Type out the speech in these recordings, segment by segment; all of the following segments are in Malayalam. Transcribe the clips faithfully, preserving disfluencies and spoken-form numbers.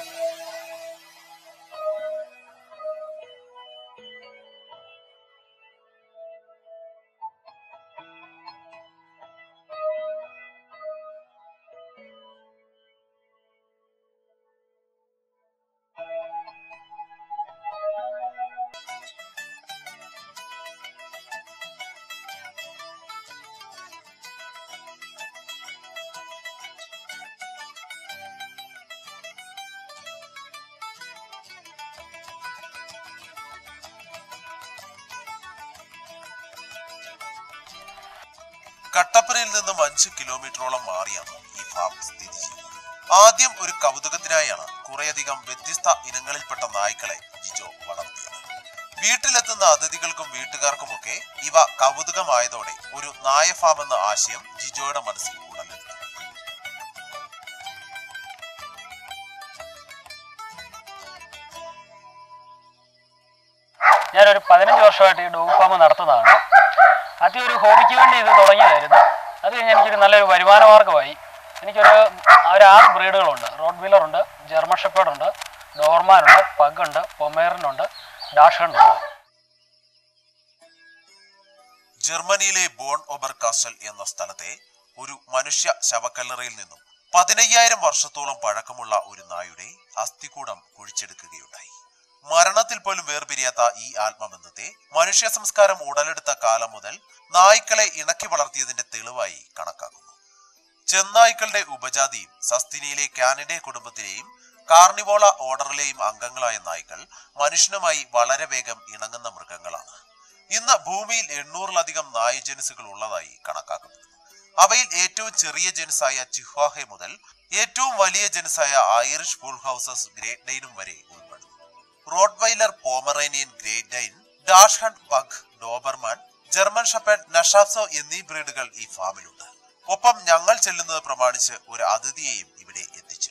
കട്ടപ്പനയിൽ നിന്നും അഞ്ച് കിലോമീറ്ററോളം മാറിയാണ് ഈ ഫാം സ്ഥിതി ചെയ്യുന്നത്. ആദ്യം ഒരു കൗതുകത്തിനായാണ് കുറേയധികം വ്യത്യസ്ത ഇനങ്ങളിൽപ്പെട്ട നായ്ക്കളെ ജിജോ വളർത്തിയത്. വീട്ടിലെത്തുന്ന അതിഥികൾക്കും വീട്ടുകാർക്കുമൊക്കെ ഇവ കൗതുകമായതോടെ ഒരു നായ ഫാം എന്ന ആശയം ജിജോയുടെ മനസ്സിൽ ഉടലെടുത്തു. ഞാനൊരു പതിനഞ്ച് വർഷമായിട്ട് ഈ ഡോഗ് ഫാം നടത്തുന്നതാണ്. ആദ്യം ഒരു ഹോബിക്ക് വേണ്ടി ഇത് തുടങ്ങിയതായിരുന്നു. അത് കഴിഞ്ഞ് എനിക്കൊരു നല്ലൊരു വരുമാന മാർഗമായി. എനിക്കൊരു ഒരു ആറ് ബ്രീഡുകളുണ്ട്. റോഡ് വീലറുണ്ട്, ജർമ്മൻ ഷെപ്പേർഡുണ്ട്, ഡോർമാനുണ്ട്, പഗുണ്ട്, പൊമേറിനുണ്ട്, ഡാഷ്ഹണ്ട് ഉണ്ട്. ജർമ്മനിയിലെ ബോൺ ഒബർകാസ്റ്റൽ എന്ന സ്ഥലത്തെ ഒരു മനുഷ്യ ശവക്കല്ലറയിൽ നിന്നും പതിനയ്യായിരം വർഷത്തോളം പഴക്കമുള്ള ഒരു നായുടെ അസ്ഥികൂടം കുഴിച്ചെടുക്കുകയുണ്ടായി. മരണത്തിൽ പോലും വേർപിരിയാത്ത ഈ ആത്മബന്ധത്തെ മനുഷ്യ സംസ്കാരം ഉടലെടുത്ത കാലം മുതൽ നായ്ക്കളെ ഇണക്കി വളർത്തിയതിന്റെ തെളിവായി കണക്കാക്കുന്നു. ചെന്നായ്ക്കളുടെ ഉപജാതിയും സസ്തിനിയിലെ കാനിഡെ കുടുംബത്തിലെയും കാർണിവോള ഓർഡറിലെയും അംഗങ്ങളായ നായ്ക്കൾ മനുഷ്യനുമായി വളരെ വേഗം ഇണങ്ങുന്ന മൃഗങ്ങളാണ്. ഇന്ന് ഭൂമിയിൽ എണ്ണൂറിലധികം നായ ജനുസുകൾ ഉള്ളതായി കണക്കാക്കപ്പെടുന്നു. അവയിൽ ഏറ്റവും ചെറിയ ജനുസായ ചിഹ്വാഹെ മുതൽ ഏറ്റവും വലിയ ജനുസായ ഐറിഷ് ഫുൾ ഹൗസസ് ഗ്രേറ്റ് ഡൈനും വരെ ഉൾപ്പെടുന്നു. Rottweiler, Pomeranian, great Dane, dachshund, pug, Dobermann, German shepherd, നഷാപ്സോ എന്നീ ബ്രീഡുകൾ ഈ ഫാമിലുണ്ട്. ഒപ്പം ഞങ്ങൾ ചെല്ലുന്നത് പ്രമാണിച്ച് ഒരു അതിഥിയെയും ഇവിടെ എത്തിച്ചു.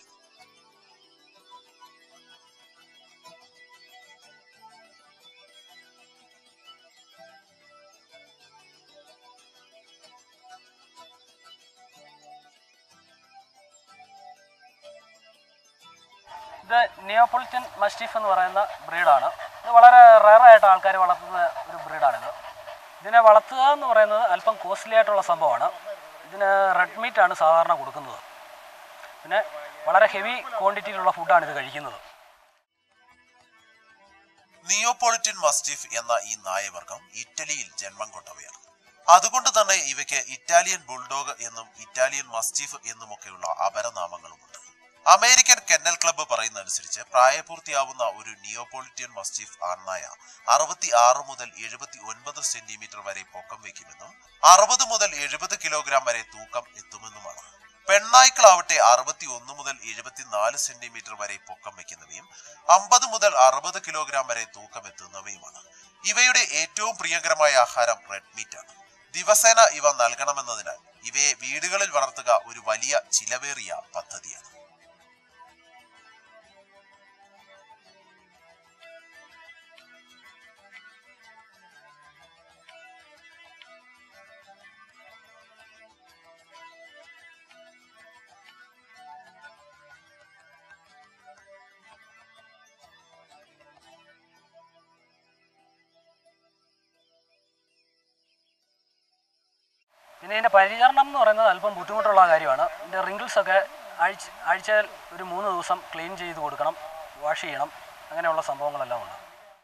ഇത് നിയോപൊളിറ്റൻ മസ്റ്റിഫ് എന്ന് പറയുന്ന ബ്രീഡാണ്. ഇത് വളരെ റെയറായിട്ട് ആൾക്കാർ വളർത്തുന്ന ഒരു ബ്രീഡാണിത്. ഇതിനെ വളർത്തുക എന്ന് പറയുന്നത് അല്പം കോസ്റ്റ്ലി ആയിട്ടുള്ള സംഭവമാണ്. ഇതിന് റെഡ് മീറ്റാണ് സാധാരണ കൊടുക്കുന്നത്. പിന്നെ വളരെ ഹെവി ക്വാണ്ടിറ്റിയിലുള്ള ഫുഡാണ് ഇത് കഴിക്കുന്നത്. നിയോപൊളിറ്റൻ മസ്റ്റിഫ് എന്ന ഈ നായവർഗം ഇറ്റലിയിൽ ജന്മം കൊണ്ടവയാണ്. അതുകൊണ്ട് തന്നെ ഇവയ്ക്ക് ഇറ്റാലിയൻ ബുൾഡോഗ് എന്നും ഇറ്റാലിയൻ മസ്റ്റിഫ് എന്നുമൊക്കെയുള്ള അപരനാമങ്ങളുമുണ്ട്. അമേരിക്കൻ കെന്നൽ ക്ലബ്ബ് പറയുന്ന അനുസരിച്ച് പ്രായപൂർത്തിയാവുന്ന ഒരു നിയോപൊളിറ്റൻ മസ്റ്റിഫ് ആൺനായ അറുപത്തി ആറ് മുതൽ എഴുപത്തി ഒൻപത് സെന്റിമീറ്റർ വരെ പൊക്കം വയ്ക്കുമെന്നും അറുപത് മുതൽ എഴുപത് കിലോഗ്രാം വരെ തൂക്കം എത്തുമെന്നുമാണ്. പെണ്ണായ്ക്കളാവട്ടെ അറുപത്തി ഒന്ന് മുതൽ എഴുപത്തിനാല് സെന്റിമീറ്റർ വരെ പൊക്കം വയ്ക്കുന്നവയും അമ്പത് മുതൽ അറുപത് കിലോഗ്രാം വരെ തൂക്കം എത്തുന്നവയുമാണ്. ഇവയുടെ ഏറ്റവും പ്രിയകരമായ ആഹാരം റെഡ് മീറ്റ് ആണ്. ദിവസേന ഇവ നൽകണമെന്നതിനാൽ ഇവയെ വീടുകളിൽ വളർത്തുക ഒരു വലിയ ചിലവേറിയ പദ്ധതിയാണ്. പിന്നെ ഇതിൻ്റെ പരിചരണം എന്ന് പറയുന്നത് അല്പം ബുദ്ധിമുട്ടുള്ള കാര്യമാണ്. ഇതിൻ്റെ റിങ്കിൾസൊക്കെ ആഴ്ച ആഴ്ചയിൽ ഒരു മൂന്ന് ദിവസം ക്ലീൻ ചെയ്ത് കൊടുക്കണം, വാഷ് ചെയ്യണം, അങ്ങനെയുള്ള സംഭവങ്ങളെല്ലാം ഉണ്ട്.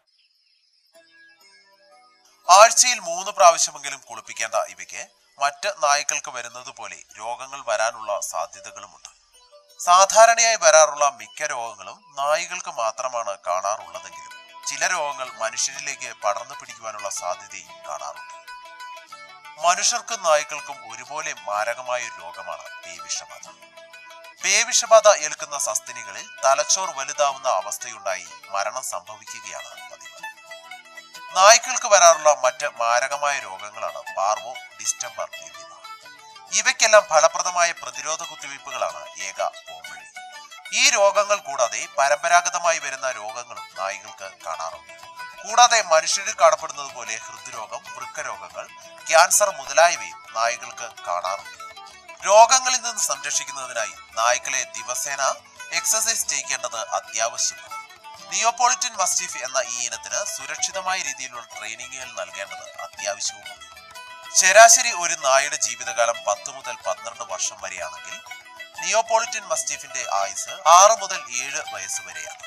ആഴ്ചയിൽ മൂന്ന് പ്രാവശ്യമെങ്കിലും കുളിപ്പിക്കേണ്ട ഇവയ്ക്ക് മറ്റ് നായ്ക്കൾക്ക് വരുന്നത് പോലെ രോഗങ്ങൾ വരാനുള്ള സാധ്യതകളുമുണ്ട്. സാധാരണയായി വരാറുള്ള മിക്ക രോഗങ്ങളും നായ്ക്കൾക്ക് മാത്രമാണ് കാണാറുള്ളതെങ്കിലും ചില രോഗങ്ങൾ മനുഷ്യരിലേക്ക് പടർന്നു പിടിക്കുവാനുള്ള സാധ്യതയും കാണാറുണ്ട്. മനുഷ്യർക്കും നായ്ക്കൾക്കും ഒരുപോലെ മാരകമായ ഒരു രോഗമാണ് പേവിഷബാധ. പേവിഷബാധ ഏൽക്കുന്ന സസ്തിനികളിൽ തലച്ചോർ വലുതാവുന്ന അവസ്ഥയുണ്ടായി മരണം സംഭവിക്കുകയാണ് പതിവ്. നായ്ക്കൾക്ക് വരാറുള്ള മറ്റ് മാരകമായ രോഗങ്ങളാണ് പാർവോ, ഡിസ്റ്റംബർ എന്നിവ. ഇവയ്ക്കെല്ലാം ഫലപ്രദമായ പ്രതിരോധ കുത്തിവയ്പ്പുകളാണ് ഏക പോംവഴി. ഈ രോഗങ്ങൾ കൂടാതെ പരമ്പരാഗതമായി വരുന്ന രോഗങ്ങളും നായ്ക്കൾക്ക് കാണാറുണ്ട്. കൂടാതെ മനുഷ്യരിൽ കാണപ്പെടുന്നത് പോലെ ഹൃദ്രോഗം, വൃക്കരോഗങ്ങൾ, ക്യാൻസർ മുതലായവയും നായ്ക്കൾക്ക് കാണാറുണ്ട്. രോഗങ്ങളിൽ നിന്ന് സംരക്ഷിക്കുന്നതിനായി നായ്ക്കളെ ദിവസേന എക്സസൈസ് ചെയ്യേണ്ടത് അത്യാവശ്യമാണ്. നിയോപോളിറ്റൻ മസ്റ്റിഫ് എന്ന ഈ ഇനത്തിന് സുരക്ഷിതമായ രീതിയിലുള്ള ട്രെയിനിങ്ങുകൾ നൽകേണ്ടത് അത്യാവശ്യവുമാണ്. ശരാശരി ഒരു നായയുടെ ജീവിതകാലം പത്ത് മുതൽ പന്ത്രണ്ട് വർഷം വരെയാണെങ്കിൽ നിയോപോളിറ്റൻ മസ്റ്റിഫിന്റെ ആയുസ് ആറ് മുതൽ ഏഴ് വയസ്സ് വരെയാണ്.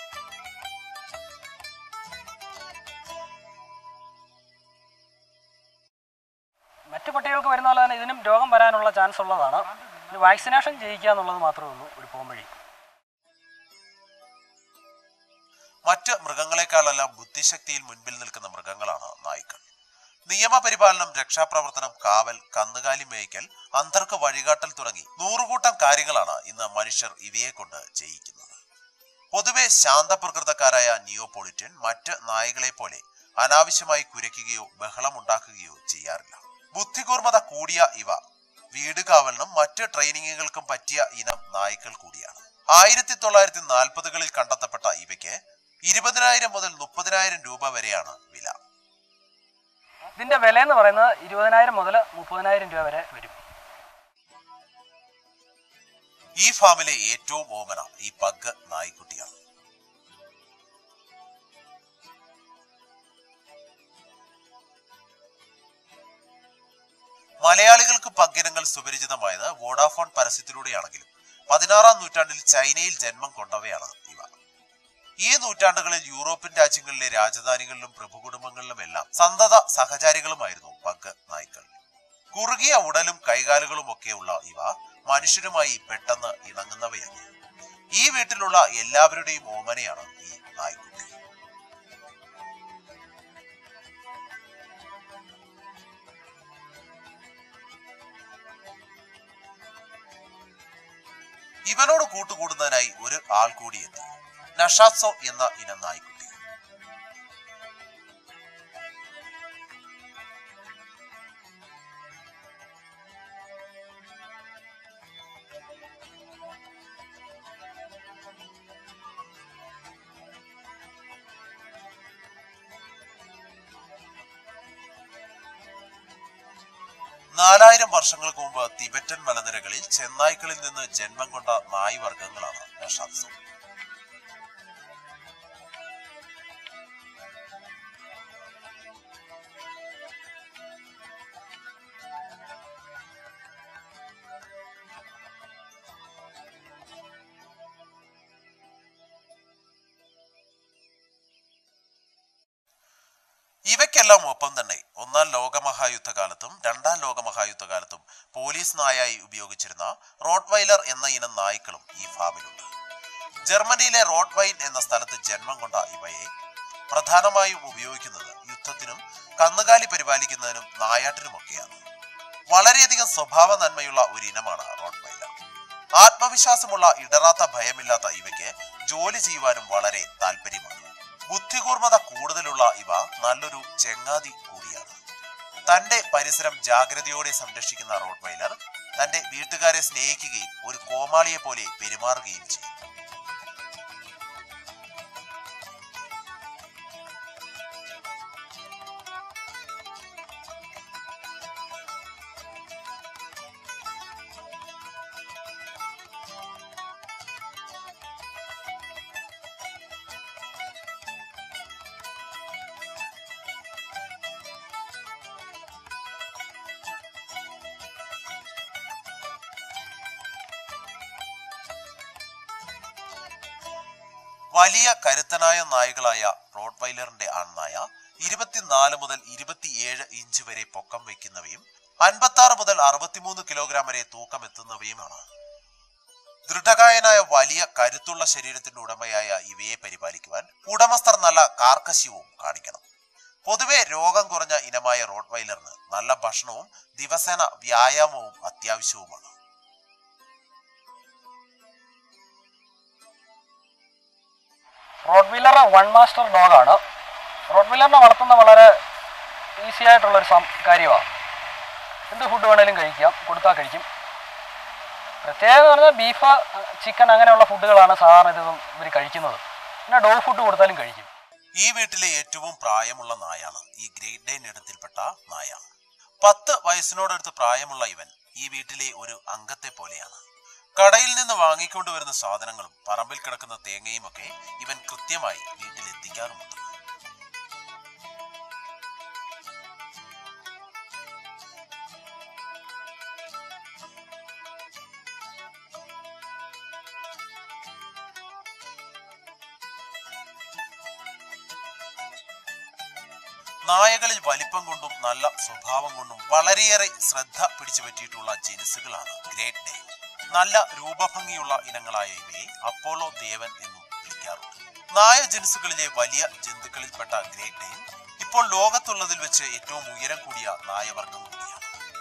മറ്റു പട്ടികൾക്ക് വരുന്ന പോലെ തന്നെ ഇതിനും രോഗം വരാനുള്ള ചാൻസ് ഉള്ളതാണ്. ഇത് വാക്സിനേഷൻ ചെയ്യിക്കുക എന്നുള്ളത് മാത്രമേ ഉള്ളൂ ഒരു പോംവഴി. മറ്റ് മൃഗങ്ങളെക്കാളെല്ലാം ബുദ്ധിശക്തിയിൽ മുൻപിൽ നിൽക്കുന്ന മൃഗങ്ങളാണ് നായ്ക്കൾ. നിയമപരിപാലനം, രക്ഷാപ്രവർത്തനം, കാവൽ, കന്നുകാലി മേയ്ക്കൽ, അന്തർക്ക് വഴികാട്ടൽ തുടങ്ങി നൂറുകൂട്ടം കാര്യങ്ങളാണ് ഇന്ന് മനുഷ്യർ ഇവയെ കൊണ്ട് ചെയ്യിക്കുന്നത്. പൊതുവെ ശാന്തപ്രകൃതക്കാരായ നിയോപോളിറ്റൻ മറ്റ് നായകളെ പോലെ അനാവശ്യമായി കുരയ്ക്കുകയോ ബഹളമുണ്ടാക്കുകയോ ചെയ്യാറില്ല. ബുദ്ധികൂർമ്മത കൂടിയ ഇവ വീട് കാവലിനും മറ്റ് ട്രെയിനിങ്ങുകൾക്കും പറ്റിയ ഇനം നായ്ക്കൾ കൂടിയാണ്. ആയിരത്തി തൊള്ളായിരത്തി നാൽപ്പതുകളിൽ കണ്ടെത്തപ്പെട്ട ഇവയ്ക്ക് ഇരുപതിനായിരം മുതൽ മുപ്പതിനായിരം രൂപ വരെയാണ് വില. ഇതിന്റെ വില എന്ന് പറയുന്നത് ഇരുപതിനായിരം മുതൽ മുപ്പതിനായിരം രൂപ വരെ വരും. ഈ ഫാമിലെ ഏറ്റവും ഓമന ഈ പഗ് നായ്ക്കുട്ടിയാണ്. മലയാളികൾക്ക് പഗ്ഗിനങ്ങൾ സുപരിചിതമായത് വോഡാഫോൺ പരസ്യത്തിലൂടെയാണെങ്കിലും പതിനാറാം നൂറ്റാണ്ടിൽ ചൈനയിൽ ജന്മം കൊണ്ടവയാണ് ഇവ. ഈ നൂറ്റാണ്ടുകളിൽ യൂറോപ്യൻ രാജ്യങ്ങളിലെ രാജധാനികളിലും പ്രഭുകുടുംബങ്ങളിലുമെല്ലാം സന്തത സഹചാരികളുമായിരുന്നു പഗ് നായ്ക്കൾ. കുറുകിയ ഉടലും കൈകാലുകളും ഒക്കെയുള്ള ഇവ മനുഷ്യരുമായി പെട്ടെന്ന് ഇണങ്ങുന്നവയാണ്. ഈ വീട്ടിലുള്ള എല്ലാവരുടെയും ഓമനയാണ് ഈ നായ്ക്കുട്ടി. ഇവനോട് കൂട്ടുകൂടുന്നതിനായി ഒരു ആൾ കൂടി എത്തി. നഷാത്സോ എന്ന ഇനം നായ്ക്കുട്ടി. നാലായിരം വർഷങ്ങൾക്ക് മുമ്പ് തിബറ്റൻ മലനിരകളിൽ ചെന്നായ്ക്കളിൽ നിന്ന് ജന്മം കൊണ്ട നായ് വർഗങ്ങളാണ് നഷാത്സോ. ഇവയ്ക്കെല്ലാം ഒപ്പം തന്നെ ഒന്നാം ലോകമഹായുദ്ധകാലത്തും രണ്ടാം ലോകമഹായുദ്ധകാലത്തും പോലീസ് നായായി ഉപയോഗിച്ചിരുന്ന റോട്ട്വൈലർ എന്ന ഇനം നായ്ക്കളും ഈ ഫാമിലുണ്ട്. ജർമ്മനിയിലെ റോട്ട്വൈൻ എന്ന സ്ഥലത്ത് ജന്മം കൊണ്ട ഇവയെ പ്രധാനമായും ഉപയോഗിക്കുന്നത് യുദ്ധത്തിനും കന്നുകാലി പരിപാലിക്കുന്നതിനും നായാട്ടിനുമൊക്കെയാണ്. വളരെയധികം സ്വഭാവ നന്മയുള്ള ഒരു ഇനമാണ് റോട്ട്വൈലർ. ആത്മവിശ്വാസമുള്ള, ഇടറാത്ത, ഭയമില്ലാത്ത ഇവയ്ക്ക് ജോലി ചെയ്യുവാനും വളരെ താല്പര്യമാണ്. ബുദ്ധികൂർമ്മത കൂടുതലുള്ള ഇവ നല്ലൊരു ചെങ്ങാതി കൂടിയാണ്. തന്റെ പരിസരം ജാഗ്രതയോടെ സംരക്ഷിക്കുന്ന റോട്ട്വൈലർ തന്റെ വീട്ടുകാരെ സ്നേഹിക്കുകയും ഒരു കോമാളിയെ പോലെ പെരുമാറുകയും ചെയ്യും. വലിയ കരുത്തനായ നായകളായ റോട്ട്വൈലറിന്റെ ആൺനായ ഇരുപത്തിനാല് മുതൽ ഇരുപത്തിയേഴ് ഇഞ്ച് വരെ പൊക്കം വയ്ക്കുന്നവയും അൻപത്തി ആറ് മുതൽ അറുപത്തിമൂന്ന് കിലോഗ്രാം വരെ തൂക്കം എത്തുന്നവയുമാണ്. ദൃഢകായനായ വലിയ കരുത്തുള്ള ശരീരത്തിന്റെ ഉടമയായ ഇവയെ പരിപാലിക്കുവാൻ ഉടമസ്ഥർ നല്ല കാർക്കശ്യവും കാണിക്കണം. പൊതുവെ രോഗം കുറഞ്ഞ ഇനമായ റോട്ട്വൈലറിന് നല്ല ഭക്ഷണവും ദിവസേന വ്യായാമവും അത്യാവശ്യവുമാണ്. റോട്ട്വീലർ വൺ മാസ്റ്റർ ഡോഗാണ്. റോട്ട്വീലറിനെ വളർത്തുന്ന വളരെ ഈസി ആയിട്ടുള്ളൊരു സം കാര്യമാണ്. എന്ത് ഫുഡ് വേണേലും കഴിക്കാം, കൊടുത്താൽ കഴിക്കും. പ്രത്യേകം പറഞ്ഞാൽ ബീഫ്, ചിക്കൻ അങ്ങനെയുള്ള ഫുഡുകളാണ് സാധാരണ ഇതും ഇവർ കഴിക്കുന്നത്. പിന്നെ ഡോഗ് ഫുഡ് കൊടുത്താലും കഴിക്കും. ഈ വീട്ടിലെ ഏറ്റവും പ്രായമുള്ള നായാണ് ഈ ഗ്രേറ്റ് ഡെയിൻ ഇനത്തിൽപ്പെട്ട നായ. പത്ത് വയസ്സിനോടടുത്ത് പ്രായമുള്ള ഇവൻ ഈ വീട്ടിലെ ഒരു അംഗത്തെ പോലെയാണ്. കടയിൽ നിന്ന് വാങ്ങിക്കൊണ്ടുവരുന്ന സാധനങ്ങളും പറമ്പിൽ കിടക്കുന്ന തേങ്ങയും ഒക്കെ ഇവൻ കൃത്യമായി വീട്ടിലെത്തിക്കാറുമുണ്ട്. നായകളിൽ വലിപ്പം കൊണ്ടും നല്ല സ്വഭാവം കൊണ്ടും വളരെയേറെ ശ്രദ്ധ പിടിച്ചു പറ്റിയിട്ടുള്ള ജനുസുകളാണ് ഗ്രേറ്റ് ഡെയിൻ. നല്ല രൂപഭംഗിയുള്ള ഇനങ്ങളായ ഇവയെ അപ്പോളോ ദേവൻ എന്നും വിളിക്കാറുണ്ട്. നായ ജനുസുകളിലെ വലിയ ജന്തുക്കളിൽപ്പെട്ട ഗ്രേറ്റ് ഡെയിൻ ഇപ്പോൾ ലോകത്തുള്ളതിൽ വെച്ച് ഏറ്റവും ഉയരം കൂടിയ നായവർഗം കൂടിയാണ്.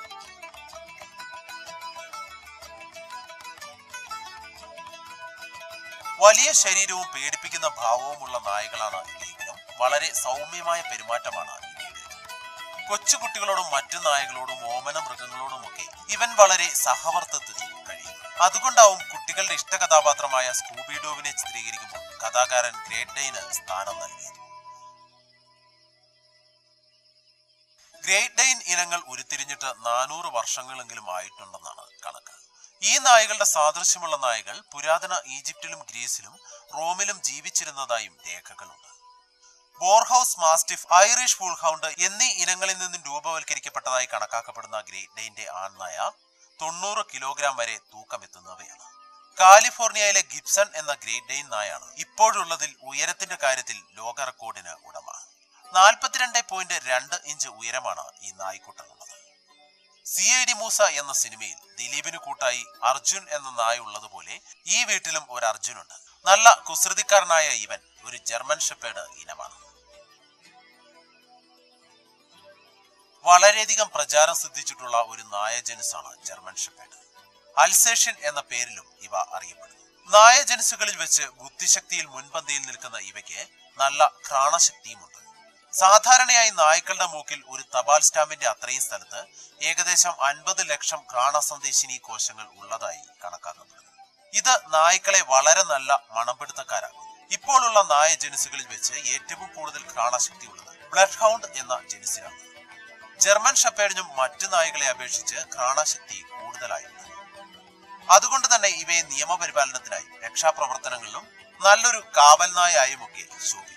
വലിയ ശരീരവും പേടിപ്പിക്കുന്ന ഭാവവുമുള്ള നായകളാണ് ഇവയെങ്കിലും വളരെ സൗമ്യമായ പെരുമാറ്റമാണ് ഇവയുടെ. കൊച്ചുകുട്ടികളോടും മറ്റു നായകളോടും ഓമന മൃഗങ്ങളോടുമൊക്കെ ഇവൻ വളരെ സഹവർത്തിത്വത്തിൽ കഴിയുന്നു. അതുകൊണ്ടാവും കുട്ടികളുടെ ഇഷ്ട കഥാപാത്രമായ സ്കൂബിഡോവിനെ ചിത്രീകരിക്കുമ്പോൾ കഥാകാരൻ ഗ്രേറ്റ് ഡെയിന് സ്ഥാനം നൽകിയത്. ഗ്രേറ്റ് ഡെയിൻ ഇനങ്ങൾ ഉരുത്തിരിഞ്ഞിട്ട് നാനൂറ് വർഷങ്ങളെങ്കിലും ആയിട്ടുണ്ടെന്നാണ് കണക്ക്. ഈ നായകളുടെ സാദൃശ്യമുള്ള നായകൾ പുരാതന ഈജിപ്തിലും ഗ്രീസിലും റോമിലും ജീവിച്ചിരുന്നതായും രേഖകളുണ്ട്. ബോർഹൌസ് മാസ്റ്റിഫ്, ഐറിഷ് വൂൾഹൗണ്ട് എന്നീ ഇനങ്ങളിൽ നിന്നും രൂപവൽക്കരിക്കപ്പെട്ടതായി കണക്കാക്കപ്പെടുന്ന ഗ്രേറ്റ് ഡെയിന്റെ ആൺനായ തൊണ്ണൂറ് കിലോഗ്രാം വരെ തൂക്കമെത്തുന്നവയാണ്. കാലിഫോർണിയയിലെ ഗിബ്സൺ എന്ന ഗ്രേറ്റ് ഡെയിൻ നായാണ് ഇപ്പോഴുള്ളതിൽ ഉയരത്തിന്റെ കാര്യത്തിൽ ലോക റെക്കോർഡിന് ഉടമ. നാൽപ്പത്തിരണ്ട് പോയിന്റ് രണ്ട് ഇഞ്ച് ഉയരമാണ് ഈ നായ്ക്കുട്ടനുള്ളത്. സി ഐ ഡി മൂസ എന്ന സിനിമയിൽ ദിലീപിന് കൂട്ടായി അർജുൻ എന്ന നായ ഉള്ളതുപോലെ ഈ വീട്ടിലും ഒരു അർജുനുണ്ട്. നല്ല കുസൃതിക്കാരനായ ഇവൻ ഒരു ജർമ്മൻ ഷെപ്പേർഡ് ഇനമാണ്. വളരെയധികം പ്രചാരം സിദ്ധിച്ചിട്ടുള്ള ഒരു നായ ജനുസാണ് ജർമ്മൻ ഷെപ്പേർഡ്. അൽസേഷ്യൻ എന്ന പേരിലും ഇവ അറിയപ്പെടുന്നു. നായ ജനുസുകളിൽ വെച്ച് ബുദ്ധിശക്തിയിൽ മുൻപന്തിയിൽ നിൽക്കുന്ന ഇവയ്ക്ക് നല്ല ഘ്രാണശക്തിയുമുണ്ട്. സാധാരണയായി നായ്ക്കളുടെ മൂക്കിൽ ഒരു തപാൽ സ്റ്റാമ്പിന്റെ അത്രയും സ്ഥലത്ത് ഏകദേശം അൻപത് ലക്ഷം ഘ്രാണ സന്ദേശിനി കോശങ്ങൾ ഉള്ളതായി കണക്കാക്കപ്പെടുന്നു. ഇത് നായ്ക്കളെ വളരെ നല്ല മണംപിടുത്തക്കാരാകുന്നു. ഇപ്പോഴുള്ള നായ ജനുസുകളിൽ വെച്ച് ഏറ്റവും കൂടുതൽ ഘ്രാണശക്തി ഉള്ളത് ബ്ലഡ് ഹൗണ്ട് എന്ന ജനുസിനാണ്. ജർമ്മൻ ഷെപ്പേർഡിനും മറ്റു നായകളെ അപേക്ഷിച്ച് ഘ്രാണശക്തി കൂടുതലായുണ്ട്. അതുകൊണ്ട് തന്നെ ഇവയെ നിയമപരിപാലനത്തിനായും രക്ഷാപ്രവർത്തനങ്ങളിലും നല്ലൊരു കാവൽ നായായുമൊക്കെ ശോഭിക്കുന്നു.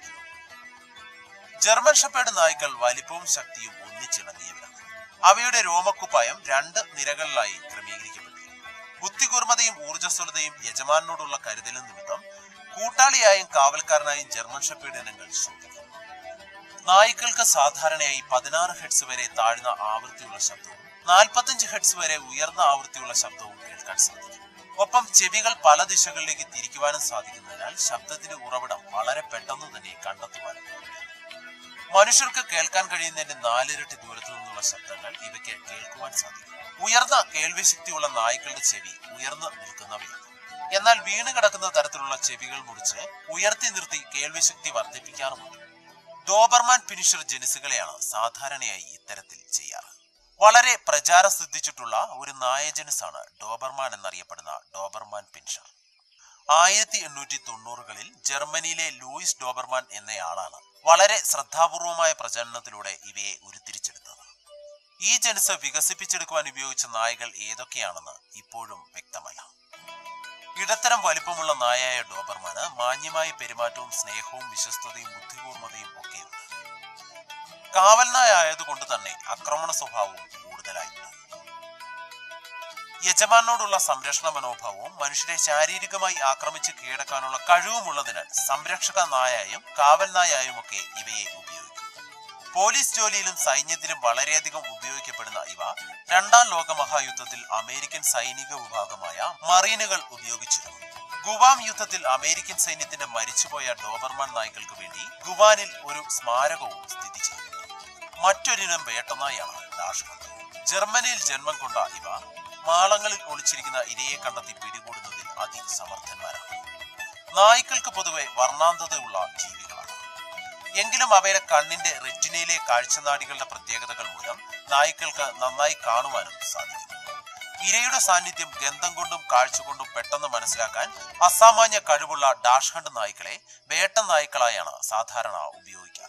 ജർമ്മൻ ഷെപ്പേർഡ് നായ്ക്കൾ വലിപ്പവും ശക്തിയും ഒന്നിച്ചിണങ്ങിയവരാണ്. അവയുടെ രോമക്കുപ്പായം രണ്ട് നിരകളിലായി ക്രമീകരിക്കപ്പെട്ടിരിക്കുന്നു. ബുദ്ധികൂർമ്മതയും ഊർജ്ജസ്വലതയും യജമാനോടുള്ള കരുതലും നിമിത്തം കൂട്ടാളിയായും കാവൽക്കാരനായും ജർമ്മൻ ഷെപ്പേർഡ് ഇനങ്ങൾ ശോഭിക്കുന്നു. നായ്ക്കൾക്ക് സാധാരണയായി പതിനാറ് ഹെർട്സ് വരെ താഴ്ന്ന ആവൃത്തിയുള്ള ശബ്ദവും നാൽപ്പത്തഞ്ച് ഹെർട്സ് വരെ ഉയർന്ന ആവൃത്തിയുള്ള ശബ്ദവും കേൾക്കാൻ സാധിക്കും. ഒപ്പം ചെവികൾ പല ദിശകളിലേക്ക് തിരിക്കുവാനും സാധിക്കുന്നതിനാൽ ശബ്ദത്തിന്റെ ഉറവിടം വളരെ പെട്ടെന്ന് തന്നെ കണ്ടെത്തുവാനും കഴിയും. മനുഷ്യർക്ക് കേൾക്കാൻ കഴിയുന്നതിന്റെ നാലിരട്ടി ദൂരത്തു നിന്നുള്ള ശബ്ദങ്ങൾ ഇവയ്ക്ക് കേൾക്കുവാൻ സാധിക്കും. ഉയർന്ന കേൾവിശക്തിയുള്ള നായ്ക്കളുടെ ചെവി ഉയർന്നു നിൽക്കുന്നവയാണ്. എന്നാൽ വീണ് കിടക്കുന്ന തരത്തിലുള്ള ചെവികൾ മുറിച്ച് ഉയർത്തി നിർത്തി കേൾവിശക്തി വർദ്ധിപ്പിക്കാറുമുണ്ട്. ഡോബർമാൻ പിൻഷർ ജനുസുകളെയാണ് സാധാരണയായി ഇത്തരത്തിൽ ചെയ്യാറ്. വളരെ പ്രചാരം സിദ്ധിച്ചിട്ടുള്ള ഒരു നായ ജനുസാണ് ഡോബർമാൻ എന്നറിയപ്പെടുന്ന ഡോബർമാൻ പിൻഷർ. ആയിരത്തി എണ്ണൂറ്റി തൊണ്ണൂറുകളിൽ ജർമ്മനിയിലെ ലൂയിസ് ഡോബർമാൻ എന്നയാളാണ് വളരെ ശ്രദ്ധാപൂർവമായ പ്രജനനത്തിലൂടെ ഇവയെ ഉരുത്തിരിച്ചെടുത്തത്. ഈ ജനുസ് വികസിപ്പിച്ചെടുക്കുവാൻ ഉപയോഗിച്ച നായകൾ ഏതൊക്കെയാണെന്ന് ഇപ്പോഴും വ്യക്തമല്ല. ഇടത്തരം വലിപ്പമുള്ള നായായ ഡോബർമാന് മാന്യമായ പെരുമാറ്റവും സ്നേഹവും വിശ്വസ്തതയും ബുദ്ധിപൂർമ്മതയും ഒക്കെയുണ്ട്. കാവൽ നായ ആയതുകൊണ്ട് തന്നെ ആക്രമണ സ്വഭാവവും കൂടുതലായിട്ടുണ്ട്. യജമാനോടുള്ള സംരക്ഷണ മനോഭാവവും മനുഷ്യരെ ശാരീരികമായി ആക്രമിച്ച് കീഴടക്കാനുള്ള കഴിവുമുള്ളതിനാൽ സംരക്ഷക നായായും കാവൽ നായായും ഒക്കെ ഇവയെ ഉപയോഗിക്കും. പോലീസ് ജോലിയിലും സൈന്യത്തിലും വളരെയധികം ഉപയോഗിക്കപ്പെടുന്ന ഇവ രണ്ടാം ലോക മഹായുദ്ധത്തിൽ അമേരിക്കൻ സൈനിക വിഭാഗമായ മറീനുകൾ ഉപയോഗിച്ചിരുന്നു. ഗുവാം യുദ്ധത്തിൽ അമേരിക്കൻ സൈന്യത്തിന്റെ മരിച്ചുപോയ ഡോബർമാൻ നായ്ക്കൾക്ക് വേണ്ടി ഗുവാനിൽ ഒരു സ്മാരകവും സ്ഥിതി ചെയ്യുന്നു. മറ്റൊരിനം വേട്ടനായാണ് ഡാഷ് ഹണ്ട്. ജർമ്മനിയിൽ ജന്മം കൊണ്ട ഇവ മാളങ്ങളിൽ ഒളിച്ചിരിക്കുന്ന ഇരയെ കണ്ടെത്തി പിടികൂടുന്നതിൽ അതിസമർത്ഥന്മാരാണ്. നായ്ക്കൾക്ക് പൊതുവെ വർണ്ണാന്തതയുള്ള ജീവികളാണ്. എങ്കിലും അവയുടെ കണ്ണിന്റെ റെറ്റിനയിലെ കാഴ്ചനാടികളുടെ പ്രത്യേകതകൾ മൂലം നായ്ക്കൾക്ക് നന്നായി കാണുവാനും സാധിക്കും. ഇരയുടെ സാന്നിധ്യം ഗന്ധം കൊണ്ടും കാഴ്ച കൊണ്ടും പെട്ടെന്ന് മനസ്സിലാക്കാൻ അസാമാന്യ കഴിവുള്ള ഡാഷ് ഹണ്ട് നായ്ക്കളെ വേട്ട നായ്ക്കളായാണ് സാധാരണ ഉപയോഗിക്കാറ്.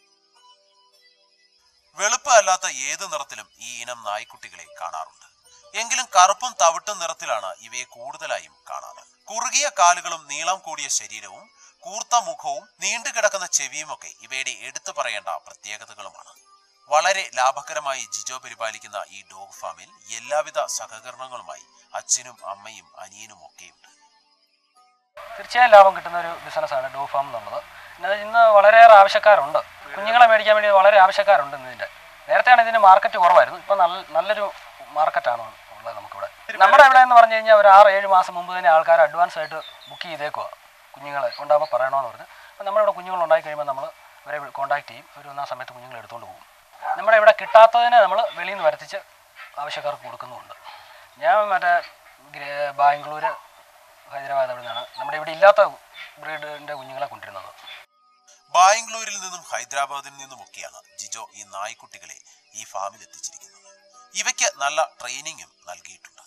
വെളുപ്പ് അല്ലാത്ത ഏത് നിറത്തിലും ഈ ഇനം നായ്ക്കുട്ടികളെ കാണാറുണ്ട്. എങ്കിലും കറുപ്പും തവിട്ടും നിറത്തിലാണ് ഇവയെ കൂടുതലായും കാണാറ്. കുറുകിയ കാലുകളും നീളം കൂടിയ ശരീരവും കൂർത്ത മുഖവും നീണ്ടുകിടക്കുന്ന ചെവിയുമൊക്കെ ഇവയുടെ എടുത്തു പറയേണ്ട പ്രത്യേകതകളുമാണ്. വളരെ ലാഭകരമായി ജിജോ പരിപാലിക്കുന്ന ഈ ഡോഗ് ഫാമിൽ എല്ലാവിധ സഹകരണങ്ങളുമായി അച്ഛനും അമ്മയും അനിയനും ഒക്കെയുണ്ട്. തീർച്ചയായും ലാഭം കിട്ടുന്ന ഒരു ബിസിനസ്സാണ് ഡോഗ് ഫാം എന്നുള്ളത്. ഇന്ന് വളരെയേറെ ആവശ്യക്കാരുണ്ട്, കുഞ്ഞുങ്ങളെ മേടിക്കാൻ വേണ്ടി വളരെ ആവശ്യക്കാരുണ്ട്. ഇതിൻ്റെ നേരത്തെയാണ് ഇതിന് മാർക്കറ്റ് കുറവായിരുന്നു, ഇപ്പം നല്ല നല്ലൊരു മാർക്കറ്റാണ് ഉള്ളത് നമുക്കിവിടെ. നമ്മുടെ ഇവിടെ എന്ന് പറഞ്ഞു കഴിഞ്ഞാൽ ഒരു ആറ് ഏഴ് മാസം മുമ്പ് തന്നെ ആൾക്കാർ അഡ്വാൻസ് ആയിട്ട് ബുക്ക് ചെയ്തേക്കുക, കുഞ്ഞുങ്ങളെ ഉണ്ടാകുമ്പോൾ പറയണമെന്ന് പറഞ്ഞ്. അപ്പം നമ്മളിവിടെ കുഞ്ഞുങ്ങൾ ഉണ്ടായി കഴിയുമ്പോൾ നമ്മൾ ഇവരെ കോൺടാക്ട് ചെയ്യും, ഒരു ഒന്നാം സമയത്ത് കുഞ്ഞുങ്ങൾ എടുത്തുകൊണ്ട് പോകും. നമ്മുടെ ഇവിടെ കിട്ടാത്തതിനെ നമ്മൾ വെളിയിൽ നിന്ന് വരുത്തിച്ച് ആവശ്യക്കാർക്ക് കൊടുക്കുന്നുമുണ്ട്. ഞാൻ മറ്റേ ബാംഗ്ലൂർ, ഹൈദരാബാദ് അവിടെ നിന്നാണ് നമ്മുടെ ഇവിടെ ഇല്ലാത്ത ബ്രീഡിൻ്റെ കുഞ്ഞുങ്ങളെ കൊണ്ടിരുന്നത്. ബാംഗ്ലൂരിൽ നിന്നും ഹൈദരാബാദിൽ നിന്നുമൊക്കെയാണ് ജിജോ ഈ നായ്ക്കുട്ടികളെ ഈ ഫാമിൽ എത്തിച്ചിരിക്കുന്നത്. ഇവയ്ക്ക് നല്ല ട്രെയിനിങ്ങും നൽകിയിട്ടുണ്ട്.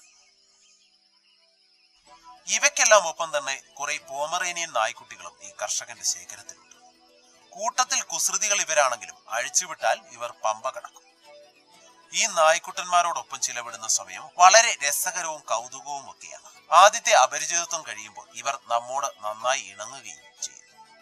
ഇവയ്ക്കെല്ലാം ഒപ്പം തന്നെ കുറെ പോമറേനിയൻ നായ്ക്കുട്ടികളും ഈ കർഷകന്റെ ശേഖരത്തിലുണ്ട്. കൂട്ടത്തിൽ കുസൃതികൾ ഇവരാണെങ്കിലും അഴിച്ചുവിട്ടാൽ ഇവർ പമ്പ കടക്കും. ഈ നായ്ക്കുട്ടന്മാരോടൊപ്പം ചിലവിടുന്ന സമയം വളരെ രസകരവും കൗതുകവും ഒക്കെയാണ്. ആദ്യത്തെ അപരിചിതത്വം കഴിയുമ്പോൾ ഇവർ നമ്മോട് നന്നായി ഇണങ്ങുകയും